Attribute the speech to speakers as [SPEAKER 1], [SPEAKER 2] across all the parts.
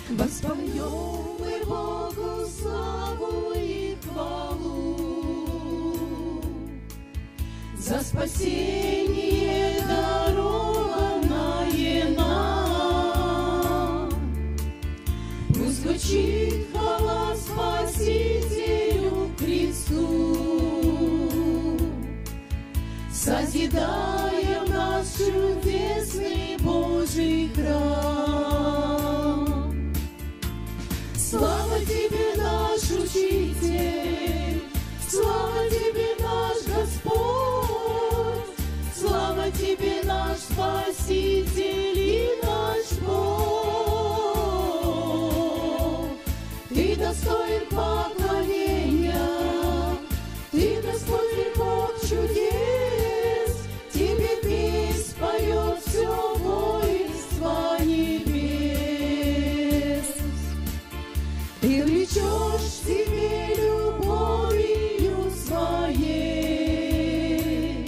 [SPEAKER 1] Воспоем мы Богу славу и хвалу за спасение, дарованное нам. Пусть звучит хвала Спасителю Христу, созидаем наш чудесный Божий храм. Слава Тебе, наш Учитель, слава Тебе, наш Господь, слава Тебе, наш Спаситель и наш Бог. Ты достоин поклонения, Ты, Господь и Бог чудес, Тебе песнь поет все воинство небес. Ты влечешь к себе любовью своей,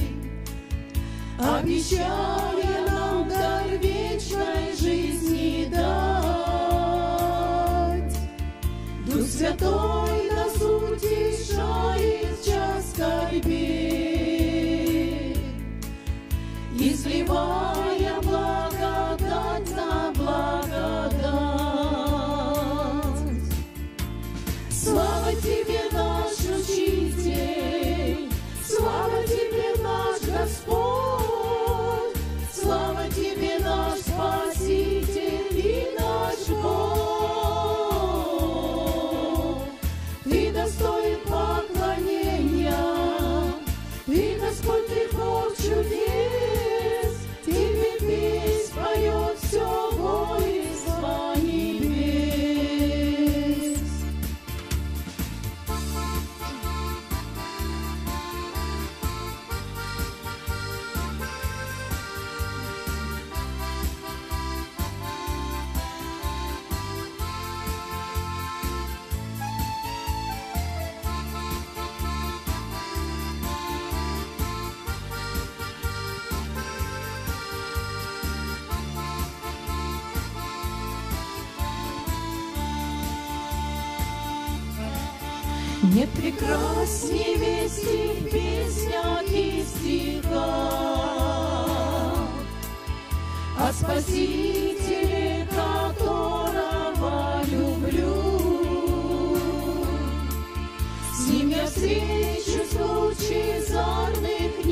[SPEAKER 1] обещая нам дар вечной жизни дать. Дух Святой нас утешает в час скорби, изливая благодать на благодать. Слава Тебе, наш Учитель, слава Тебе, наш Господь, слава Тебе, наш Спаситель и наш Бог. Ты достоин поклонения, Ты, Господь, Ты Бог чудес, Тебе песнь поет все воинство небес. Нет прекрасней вести в песнях и стихах о Спасителе, которого люблю. С Ним я встречусь в лучезарных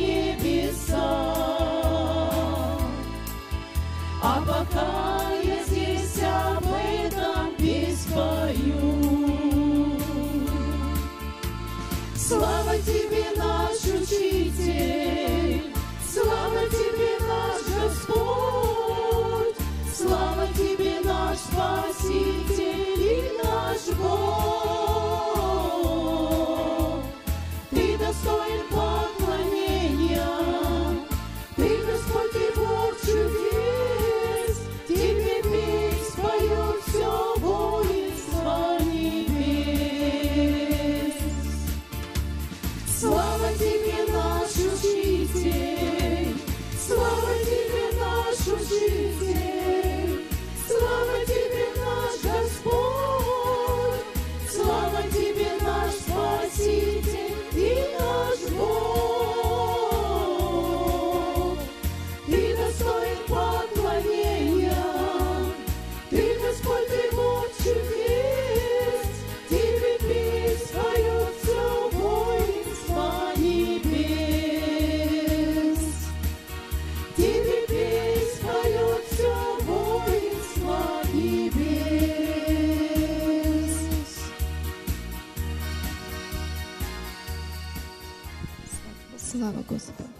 [SPEAKER 1] небесах, а пока я здесь об этом песнь пою. Слава Тебе, наш Учитель, слава Тебе, наш Господь, слава Тебе, наш Спаситель и наш Бог. Ты достоин поклонения, Ты, Господь и Бог чудес, Тебе песнь поет все воинство небес. Слава Тебе, наш Учитель, слава Тебе, наш Учитель, слава Тебе, наш Господь, слава Тебе, наш Спаситель и наш Бог. Ты достоин поклонения, Ты, Господь, Ты Бог чудес, Тебе песнь поет все воинство небес. Тебе песнь поет все воинство небес.
[SPEAKER 2] Слава Господу!